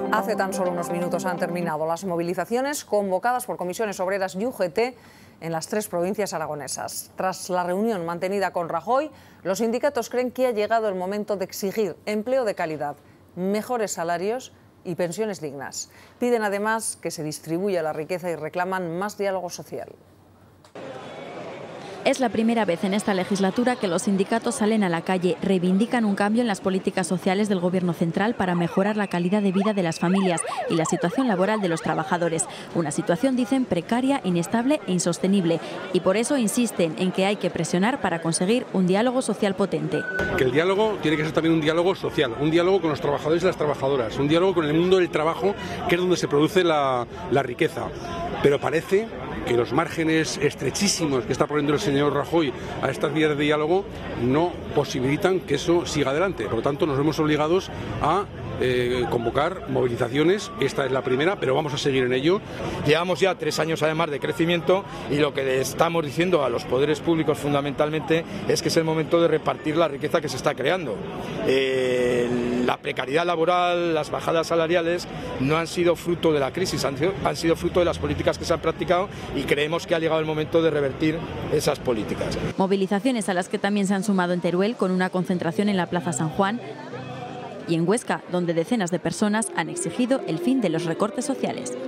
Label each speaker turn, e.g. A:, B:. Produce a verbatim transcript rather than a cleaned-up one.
A: Hace tan solo unos minutos han terminado las movilizaciones convocadas por comisiones obreras y U G T en las tres provincias aragonesas. Tras la reunión mantenida con Rajoy, los sindicatos creen que ha llegado el momento de exigir empleo de calidad, mejores salarios y pensiones dignas. Piden además que se distribuya la riqueza y reclaman más diálogo social.
B: Es la primera vez en esta legislatura que los sindicatos salen a la calle, reivindican un cambio en las políticas sociales del Gobierno central para mejorar la calidad de vida de las familias y la situación laboral de los trabajadores. Una situación, dicen, precaria, inestable e insostenible. Y por eso insisten en que hay que presionar para conseguir un diálogo social potente.
C: Que el diálogo tiene que ser también un diálogo social, un diálogo con los trabajadores y las trabajadoras, un diálogo con el mundo del trabajo, que es donde se produce la, la riqueza. Pero parece que los márgenes estrechísimos que está poniendo el señor Rajoy a estas vías de diálogo no posibilitan que eso siga adelante. Por lo tanto, nos vemos obligados a eh, convocar movilizaciones. Esta es la primera, pero vamos a seguir en ello.
D: Llevamos ya tres años además de crecimiento y lo que le estamos diciendo a los poderes públicos fundamentalmente es que es el momento de repartir la riqueza que se está creando. Eh, la precariedad laboral, las bajadas salariales no han sido fruto de la crisis, han sido, han sido fruto de las políticas que se han practicado y creemos que ha llegado el momento de revertir esas políticas.
B: Movilizaciones a las que también se han sumado en Teruel con una concentración en la Plaza San Juan y en Huesca, donde decenas de personas han exigido el fin de los recortes sociales.